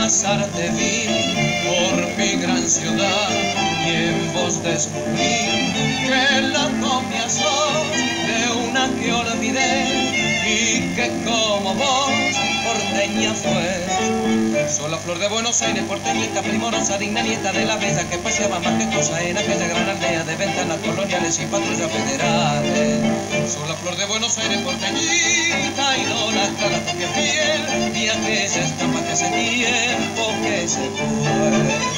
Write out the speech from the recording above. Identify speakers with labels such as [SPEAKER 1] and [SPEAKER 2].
[SPEAKER 1] pasar te vi por mi gran ciudad y en vos descubrí que la copia sos de una que olvidé y que como vos porteña fue. Soy la flor de Buenos Aires, porteñita, primorosa, digna nieta de la bella que paseaba majestuosa en aquella gran aldea de ventanas coloniales y patrullas federales. Soy la flor de Buenos Aires, porteñita, idolatrada porque fiel y aquella estampa que ese tiempo que se fue.